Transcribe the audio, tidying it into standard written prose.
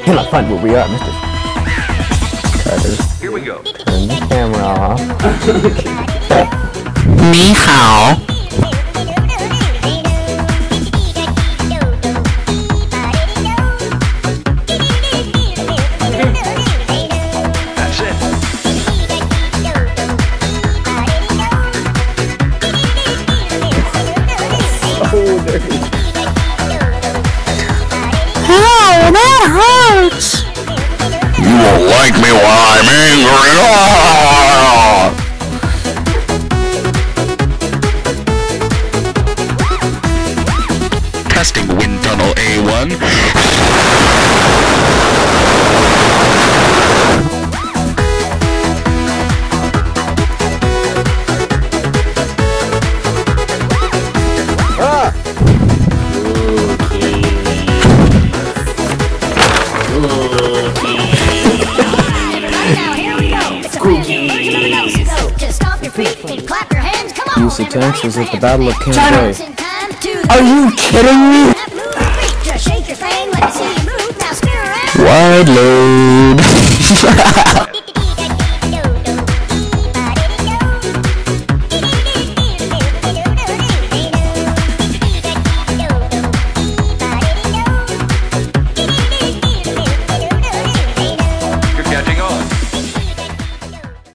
Let's find where we are, mister. Here we go. Turn the camera off. Ni hao. That's it. Oh, dirty. Ow, that hurts! You won't like me while I'm angry. Ah! Testing wind tunnel A1. Ah! Use the tanks was at the Battle of Cambrai. Are you kidding me? Wide load.